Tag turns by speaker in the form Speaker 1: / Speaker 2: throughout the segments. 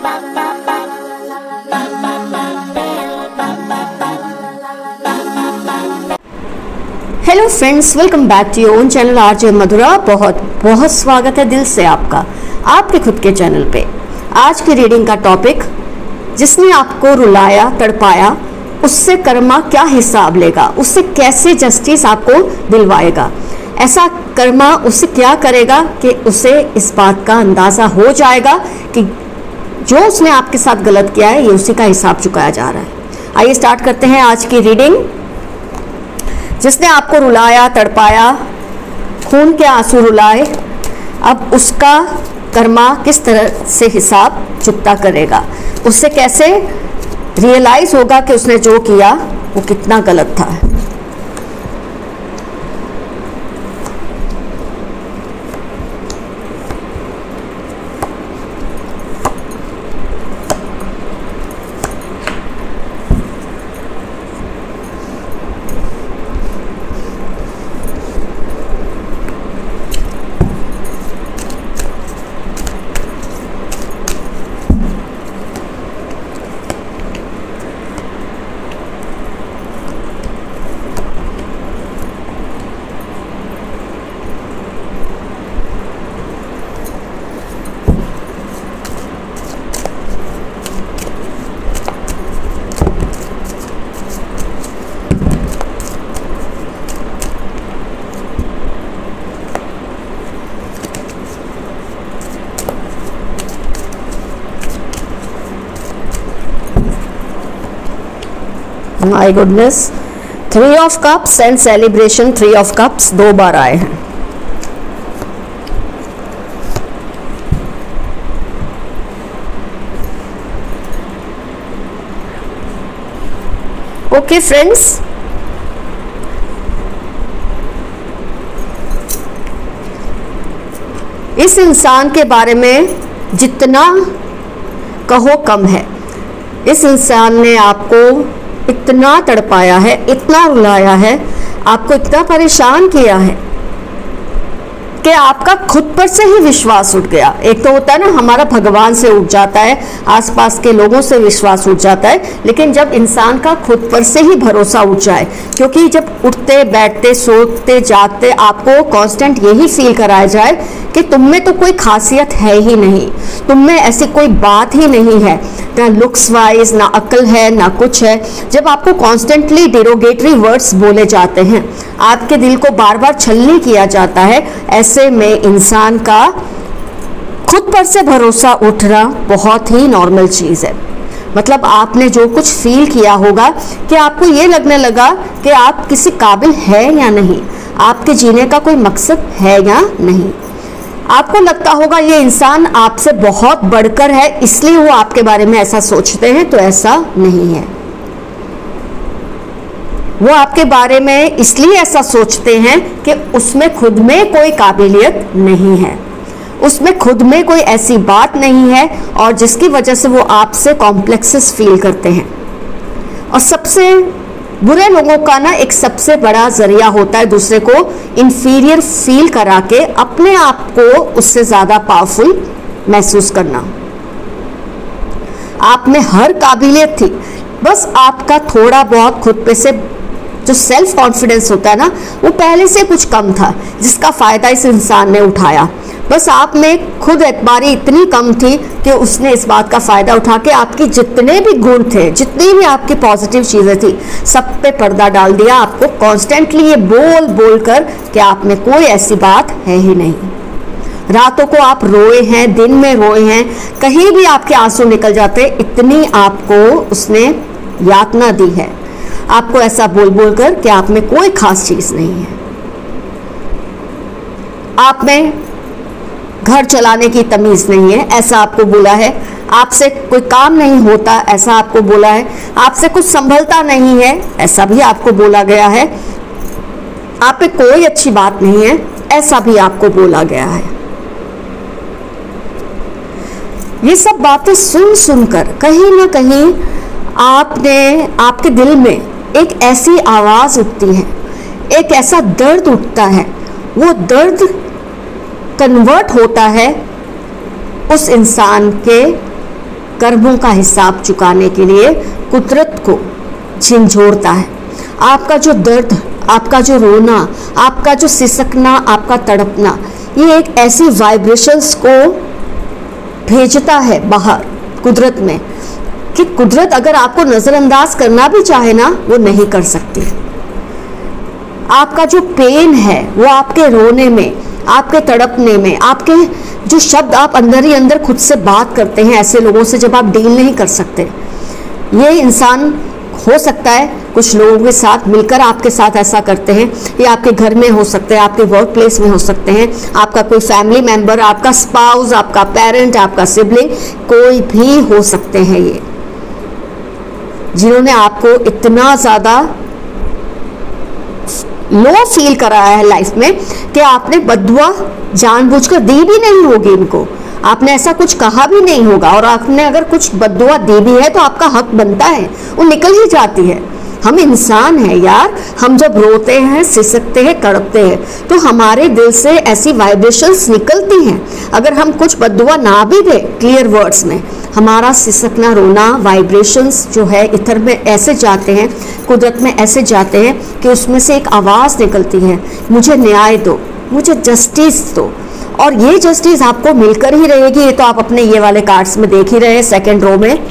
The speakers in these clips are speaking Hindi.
Speaker 1: Hello friends, welcome back to your own channel RJ Madhura. बहुत बहुत स्वागत है दिल से आपका आपके खुद के चैनल पे। आज की रीडिंग का टॉपिक, जिसने आपको रुलाया तड़पाया उससे कर्मा क्या हिसाब लेगा, उससे कैसे जस्टिस आपको दिलवाएगा। ऐसा कर्मा उससे क्या करेगा कि उसे इस बात का अंदाज़ा हो जाएगा कि जो उसने आपके साथ गलत किया है ये उसी का हिसाब चुकाया जा रहा है। आइए स्टार्ट करते हैं आज की रीडिंग। जिसने आपको रुलाया तड़पाया, खून के आंसू रुलाए, अब उसका कर्मा किस तरह से हिसाब चुकता करेगा, उससे कैसे रियलाइज होगा कि उसने जो किया वो कितना गलत था। My goodness, 3 of cups and celebration. 3 of cups 2 बार आए हैं। ओके फ्रेंड्स, इस इंसान के बारे में जितना कहो कम है। इस इंसान ने आपको इतना तड़पाया है, इतना रुलाया है, आपको इतना परेशान किया है कि आपका खुद पर से ही विश्वास उठ गया। एक तो होता है ना, हमारा भगवान से उठ जाता है, आसपास के लोगों से विश्वास उठ जाता है, लेकिन जब इंसान का खुद पर से ही भरोसा उठ जाए, क्योंकि जब उठते बैठते सोते जागते आपको कांस्टेंट यही फील कराया जाए कि तुम में तो कोई खासियत है ही नहीं, तुम में ऐसी कोई बात ही नहीं है, ना लुक्स वाइज, ना अक्ल है, ना कुछ है। जब आपको कॉन्स्टेंटली डिरोगेटरी वर्ड्स बोले जाते हैं, आपके दिल को बार बार छलनी किया जाता है, ऐसे में इंसान का खुद पर से भरोसा उठना बहुत ही नॉर्मल चीज़ है। मतलब आपने जो कुछ फील किया होगा कि आपको ये लगने लगा कि आप किसी काबिल है या नहीं, आपके जीने का कोई मकसद है या नहीं। आपको लगता होगा ये इंसान आपसे बहुत बढ़कर है, इसलिए वो आपके बारे में ऐसा सोचते हैं, तो ऐसा नहीं है। वो आपके बारे में इसलिए ऐसा सोचते हैं कि उसमें खुद में कोई काबिलियत नहीं है, उसमें खुद में कोई ऐसी बात नहीं है, और जिसकी वजह से वो आपसे कॉम्प्लेक्सेस फील करते हैं। और सबसे बुरे लोगों का ना एक सबसे बड़ा जरिया होता है दूसरे को इंफीरियर फील करा के अपने आप को उससे ज्यादा पावरफुल महसूस करना। आप में हर काबिलियत थी, बस आपका थोड़ा बहुत खुद पे से जो सेल्फ कॉन्फिडेंस होता है ना, वो पहले से कुछ कम था, जिसका फायदा इस इंसान ने उठाया। बस आप में खुद एतबारी इतनी कम थी कि उसने इस बात का फायदा उठा के आपकी जितने भी गुण थे, जितनी भी आपकी पॉजिटिव चीजें थी, सब पे पर्दा डाल दिया, आपको कॉन्स्टेंटली ये बोल बोल कर कि आप में कोई ऐसी बात है ही नहीं। रातों को आप रोए हैं, दिन में रोए हैं, कहीं भी आपके आंसू निकल जाते, इतनी आपको उसने यातना दी है, आपको ऐसा बोल बोल कर कि आप में कोई खास चीज नहीं है। आप में घर चलाने की तमीज नहीं है, ऐसा आपको बोला है। आपसे कोई काम नहीं होता, ऐसा आपको बोला है। आपसे कुछ संभलता नहीं है, ऐसा भी आपको बोला गया है। आप पे कोई अच्छी बात नहीं है, ऐसा भी आपको बोला गया है। ये सब बातें सुन सुनकर कहीं ना कहीं आपके दिल में एक ऐसी आवाज उठती है, एक ऐसा दर्द उठता है, वो दर्द कन्वर्ट होता है उस इंसान के कर्मों का हिसाब चुकाने के लिए कुदरत को झिंझोड़ता है। आपका जो दर्द, आपका जो रोना, आपका जो सिसकना, आपका तड़पना, ये एक ऐसी वाइब्रेशंस को भेजता है बाहर कुदरत में कि कुदरत अगर आपको नज़रअंदाज करना भी चाहे ना, वो नहीं कर सकती। आपका जो पेन है वो आपके रोने में, आपके तड़पने में, आपके जो शब्द आप अंदर ही अंदर खुद से बात करते हैं ऐसे लोगों से जब आप डील नहीं कर सकते। ये इंसान हो सकता है कुछ लोगों के साथ मिलकर आपके साथ ऐसा करते हैं, ये आपके घर में हो सकते हैं, आपके वर्क प्लेस में हो सकते हैं, आपका कोई फैमिली मेंबर, आपका स्पाउस, आपका पेरेंट, आपका सिबलिंग, कोई भी हो सकते हैं ये, जिन्होंने आपको इतना ज़्यादा लो फील कराया है लाइफ में कि आपने बद्दुआ जानबूझकर दी भी नहीं होगी इनको, आपने ऐसा कुछ कहा भी नहीं होगा, और आपने अगर कुछ बद्दुआ दी भी है तो आपका हक बनता है, वो निकल ही जाती है। हम इंसान हैं यार, हम जब रोते हैं, सिसकते हैं, तड़पते हैं तो हमारे दिल से ऐसी वाइब्रेशंस निकलती हैं। अगर हम कुछ बद्दुआ ना भी दे क्लियर वर्ड्स में, हमारा सिसकना, रोना, वाइब्रेशंस जो है इधर में ऐसे जाते हैं, कुदरत में ऐसे जाते हैं कि उसमें से एक आवाज़ निकलती है, मुझे न्याय दो, मुझे जस्टिस दो। और ये जस्टिस आपको मिलकर ही रहेगी। ये तो आप अपने ये वाले कार्ड्स में देख ही रहे हैं, सेकेंड रो में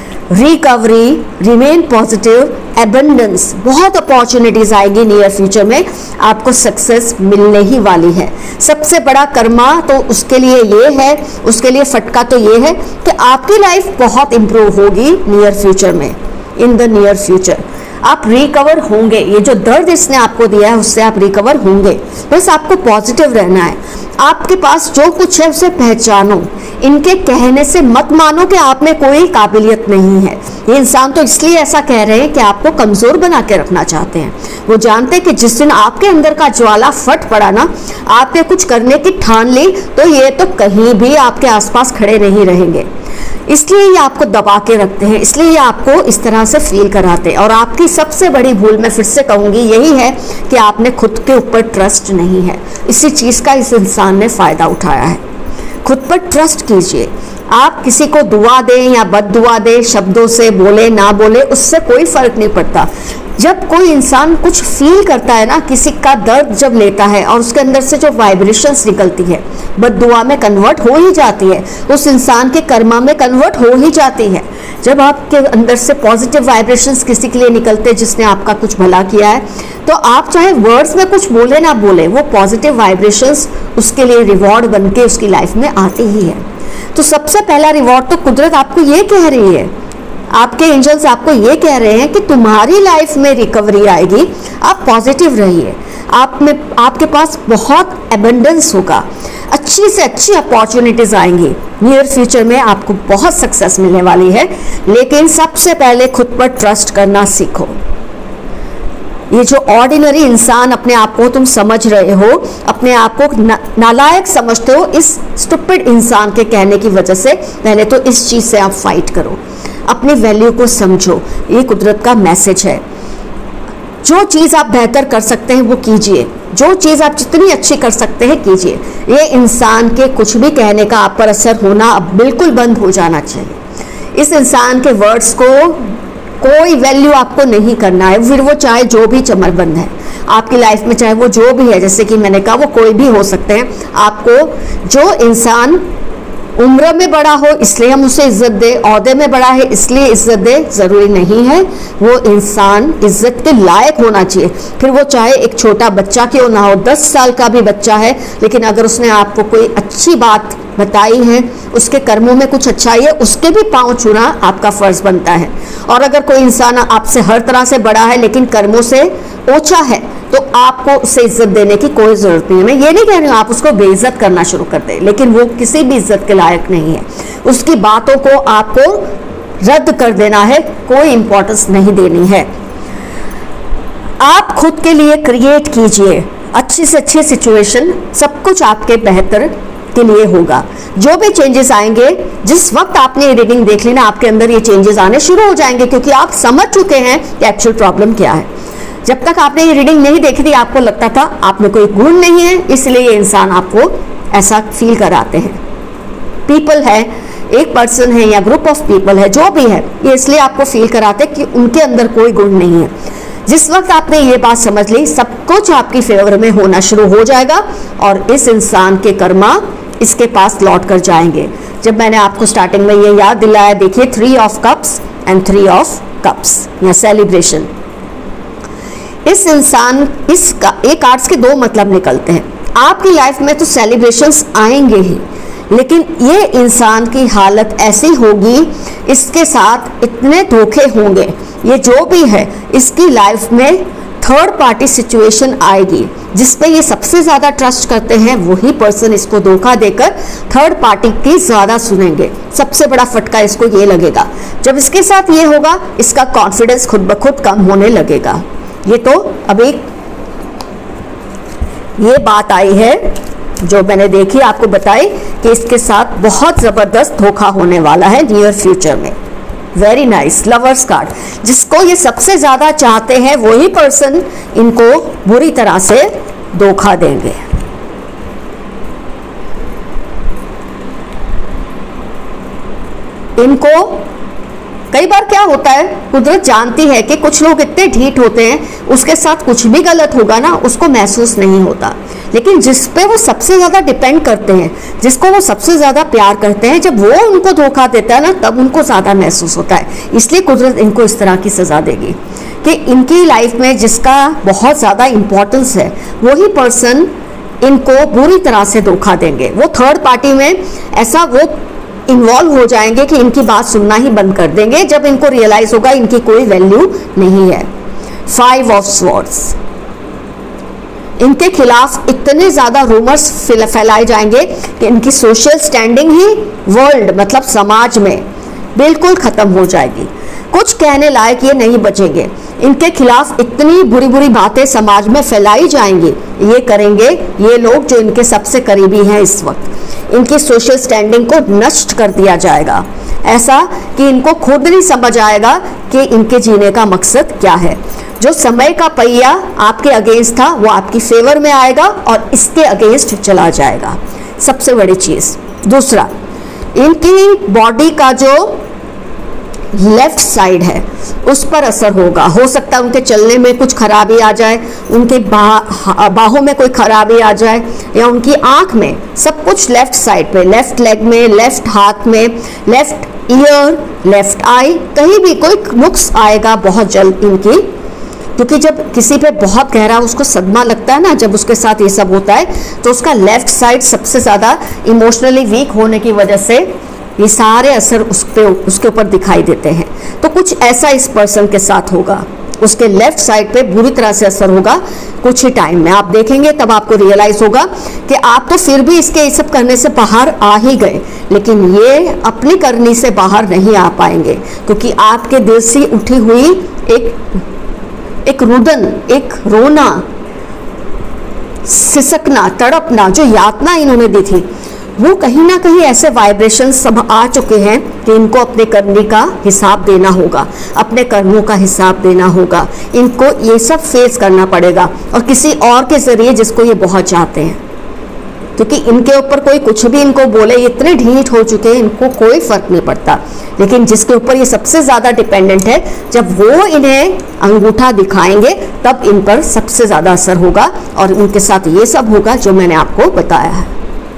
Speaker 1: रिकवरी, रिमेन पॉजिटिव, एबंडेंस, बहुत अपॉर्चुनिटीज आएगी नियर फ्यूचर में, आपको सक्सेस मिलने ही वाली है। सबसे बड़ा कर्मा तो उसके लिए ये है, उसके लिए फटका तो ये है कि आपकी लाइफ बहुत इंप्रूव होगी नियर फ्यूचर में। इन द नियर फ्यूचर आप रिकवर होंगे, ये जो दर्द इसने आपको दिया है उससे आप रिकवर होंगे। बस आपको पॉजिटिव रहना है। आपके पास जो कुछ है उसे पहचानो, इनके कहने से मत मानो कि आप में कोई काबिलियत नहीं है। ये इंसान तो इसलिए ऐसा कह रहे हैं कि आपको कमज़ोर बना के रखना चाहते हैं। वो जानते हैं कि जिस दिन आपके अंदर का ज्वाला फट पड़ा ना, आपने कुछ करने की ठान ली, तो ये तो कहीं भी आपके आसपास खड़े नहीं रहेंगे। इसलिए ये आपको दबा के रखते हैं, इसलिए ये आपको इस तरह से फील कराते हैं। और आपकी सबसे बड़ी भूल, मैं फिर से कहूँगी, यही है कि आपने खुद के ऊपर ट्रस्ट नहीं है। इसी चीज़ का इस इंसान ने फ़ायदा उठाया है। खुद पर ट्रस्ट कीजिए। आप किसी को दुआ दें या बद दुआ दें, शब्दों से बोले ना बोले, उससे कोई फ़र्क नहीं पड़ता। जब कोई इंसान कुछ फील करता है ना, किसी का दर्द जब लेता है और उसके अंदर से जो वाइब्रेशंस निकलती है, बद्दुआ में कन्वर्ट हो ही जाती है, उस इंसान के कर्मा में कन्वर्ट हो ही जाती है। जब आपके अंदर से पॉजिटिव वाइब्रेशंस किसी के लिए निकलते हैं जिसने आपका कुछ भला किया है, तो आप चाहे वर्ड्स में कुछ बोले ना बोले, वो पॉजिटिव वाइब्रेशंस उसके लिए रिवॉर्ड बन के उसकी लाइफ में आती ही है। तो सबसे पहला रिवॉर्ड तो कुदरत आपको ये कह रही है, आपके एंजल्स आपको ये कह रहे हैं कि तुम्हारी लाइफ में रिकवरी आएगी, आप पॉजिटिव रहिए। आप में, आपके पास बहुत एबंडेंस होगा, अच्छी से अच्छी अपॉर्चुनिटीज आएंगी नियर फ्यूचर में, आपको बहुत सक्सेस मिलने वाली है। लेकिन सबसे पहले खुद पर ट्रस्ट करना सीखो। ये जो ऑर्डिनरी इंसान अपने आप को तुम समझ रहे हो, अपने आप को नालायक समझते हो, इस स्टूपिड इंसान के कहने की वजह से पहले तो इस चीज़ से आप फाइट करो, अपनी वैल्यू को समझो। ये कुदरत का मैसेज है। जो चीज़ आप बेहतर कर सकते हैं वो कीजिए, जो चीज़ आप जितनी अच्छी कर सकते हैं कीजिए। ये इंसान के कुछ भी कहने का आप पर असर होना अब बिल्कुल बंद हो जाना चाहिए। इस इंसान के वर्ड्स को कोई वैल्यू आपको नहीं करना है, फिर वो चाहे जो भी चमरबंद है आपकी लाइफ में, चाहे वो जो भी है, जैसे कि मैंने कहा वो कोई भी हो सकते हैं। आपको जो इंसान उम्र में बड़ा हो इसलिए हम उसे इज्जत दे, ओहदे में बड़ा है इसलिए इज्जत दे, ज़रूरी नहीं है। वो इंसान इज्जत के लायक होना चाहिए, फिर वो चाहे एक छोटा बच्चा क्यों ना हो, 10 साल का भी बच्चा है, लेकिन अगर उसने आपको कोई अच्छी बात बताई है, उसके कर्मों में कुछ अच्छाई है, उसके भी पाँव छूना आपका फ़र्ज़ बनता है। और अगर कोई इंसान आपसे हर तरह से बड़ा है लेकिन कर्मों से ओछा है, तो आपको उसे इज्जत देने की कोई ज़रूरत नहीं है। मैं ये नहीं कह रही हूँ आप उसको बेइज्जत करना शुरू कर दें, लेकिन वो किसी भी इज्जत के लायक नहीं है। उसकी बातों को आपको रद्द कर देना है, कोई इम्पोर्टेंस नहीं देनी है। आप खुद के लिए क्रिएट कीजिए अच्छी से अच्छी सिचुएशन, सब कुछ आपके बेहतर के लिए होगा। जो भी चेंजेस आएंगे, जिस वक्त आपने ये रीडिंग देख ली ना, आपके अंदर ये चेंजेस आने शुरू हो जाएंगे, क्योंकि आप समझ चुके हैं कि एक्चुअल प्रॉब्लम क्या है। जब तक आपने ये रीडिंग नहीं देखी थी, आपको लगता था आप में कोई गुण नहीं है, इसलिए ये इंसान आपको ऐसा फील कराते हैं। पीपल है, एक पर्सन है या ग्रुप ऑफ पीपल है, जो भी है, ये इसलिए आपको फील कराते कि उनके अंदर कोई गुण नहीं है। जिस वक्त आपने ये बात समझ ली, सब कुछ आपकी फेवर में होना शुरू हो जाएगा और इस इंसान के कर्मा इसके पास लौट कर जाएंगे। जब मैंने आपको स्टार्टिंग में ये याद दिलाया, देखिए 3 of cups and 3 of cups या सेलिब्रेशन। इस इंसान इसका एक कार्ड्स के 2 मतलब निकलते हैं। आपकी लाइफ में तो सेलिब्रेशंस आएंगे ही, लेकिन ये इंसान की हालत ऐसी होगी, इसके साथ इतने धोखे होंगे, ये जो भी है इसकी लाइफ में थर्ड पार्टी सिचुएशन आएगी। जिस पे ये सबसे ज़्यादा ट्रस्ट करते हैं वही पर्सन इसको धोखा देकर थर्ड पार्टी की ज़्यादा सुनेंगे। सबसे बड़ा फटका इसको ये लगेगा। जब इसके साथ ये होगा, इसका कॉन्फिडेंस खुद ब खुद कम होने लगेगा। ये तो अभी ये बात आई है जो मैंने देखी, आपको बताई कि इसके साथ बहुत ज़बरदस्त धोखा होने वाला है नियर फ्यूचर में। Very nice, lovers card. जिसको ये सबसे ज़्यादा चाहते हैं वही पर्सन इनको बुरी तरह से धोखा देंगे। इनको कई बार क्या होता है, कुदरत जानती है कि कुछ लोग इतने ढीठ होते हैं, उसके साथ कुछ भी गलत होगा ना उसको महसूस नहीं होता, लेकिन जिस पे वो सबसे ज़्यादा डिपेंड करते हैं, जिसको वो सबसे ज़्यादा प्यार करते हैं, जब वो उनको धोखा देता है ना तब उनको ज़्यादा महसूस होता है। इसलिए कुदरत इनको इस तरह की सज़ा देगी कि इनकी लाइफ में जिसका बहुत ज़्यादा इम्पोर्टेंस है वही पर्सन इनको बुरी तरह से धोखा देंगे। वो थर्ड पार्टी में ऐसा वो इन्वॉल्व हो जाएंगे कि इनकी बात सुनना ही बंद कर देंगे जब इनको रियलाइज होगा इनकी कोई वैल्यू नहीं है। 5 ऑफ स्वॉर्ड्स। इनके खिलाफ इतने ज़्यादा रूमर्स फैलाए जाएंगे कि इनकी सोशल स्टैंडिंग ही वर्ल्ड मतलब समाज में बिल्कुल ख़त्म हो जाएगी। कुछ कहने लायक ये नहीं बचेंगे। इनके खिलाफ इतनी बुरी बुरी बातें समाज में फैलाई जाएंगी, ये करेंगे ये लोग जो इनके सबसे करीबी हैं इस वक्त। इनकी सोशल स्टैंडिंग को नष्ट कर दिया जाएगा, ऐसा कि इनको खुद नहीं समझ आएगा कि इनके जीने का मकसद क्या है। जो समय का पहिया आपके अगेंस्ट था वो आपकी फेवर में आएगा और इसके अगेंस्ट चला जाएगा, सबसे बड़ी चीज़। दूसरा, इनकी बॉडी का जो लेफ्ट साइड है उस पर असर होगा। हो सकता है उनके चलने में कुछ खराबी आ जाए, उनके बाहों में कोई खराबी आ जाए, या उनकी आंख में, सब कुछ लेफ्ट साइड पे, लेफ्ट लेग में, लेफ्ट हाथ में, लेफ्ट ईयर, लेफ्ट आई, कहीं भी कोई नुक्स आएगा बहुत जल्द इनकी। क्योंकि जब किसी पे बहुत गहरा उसको सदमा लगता है ना, जब उसके साथ ये सब होता है तो उसका लेफ्ट साइड सबसे ज़्यादा इमोशनली वीक होने की वजह से ये सारे असर उसके ऊपर दिखाई देते हैं। तो कुछ ऐसा इस पर्सन के साथ होगा, उसके लेफ्ट साइड पे बुरी तरह से असर होगा कुछ ही टाइम में। आप देखेंगे तब आपको रियलाइज होगा कि आप तो फिर भी इसके सब करने से बाहर आ ही गए, लेकिन ये अपनी करनी से बाहर नहीं आ पाएंगे, क्योंकि आपके दिल से उठी हुई एक रुदन, एक रोना, सिसकना, तड़पना, जो यातना इन्होंने दी थी, वो कहीं ना कहीं ऐसे वाइब्रेशन सब आ चुके हैं कि इनको अपने करने का हिसाब देना होगा, अपने कर्मों का हिसाब देना होगा। इनको ये सब फेस करना पड़ेगा, और किसी और के ज़रिए जिसको ये बहुत चाहते हैं, क्योंकि इनके ऊपर कोई कुछ भी इनको बोले, ये इतने ढीठ हो चुके हैं, इनको कोई फ़र्क नहीं पड़ता। लेकिन जिसके ऊपर ये सबसे ज़्यादा डिपेंडेंट है, जब वो इन्हें अंगूठा दिखाएंगे तब इन पर सबसे ज़्यादा असर होगा, और उनके साथ ये सब होगा जो मैंने आपको बताया है।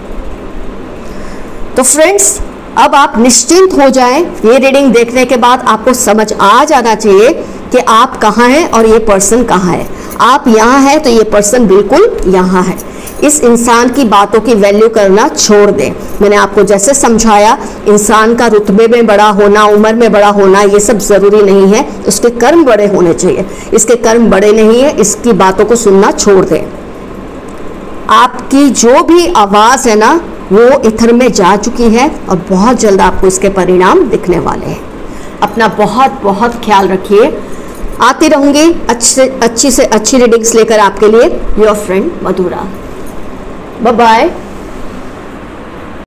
Speaker 1: तो फ्रेंड्स, अब आप निश्चिंत हो जाएं। ये रीडिंग देखने के बाद आपको समझ आ जाना चाहिए कि आप कहाँ हैं और ये पर्सन कहाँ है। आप यहाँ हैं तो ये पर्सन बिल्कुल यहाँ है। इस इंसान की बातों की वैल्यू करना छोड़ दें। मैंने आपको जैसे समझाया, इंसान का रुतबे में बड़ा होना, उम्र में बड़ा होना, ये सब ज़रूरी नहीं है, उसके कर्म बड़े होने चाहिए। इसके कर्म बड़े नहीं है, इसकी बातों को सुनना छोड़ दें। आपकी जो भी आवाज़ है ना वो इथर में जा चुकी है, और बहुत जल्द आपको इसके परिणाम दिखने वाले हैं। अपना बहुत बहुत ख्याल रखिए। आती रहूँगी अच्छी से अच्छी रीडिंग्स लेकर आपके लिए। Your friend Madhura. Bye bye.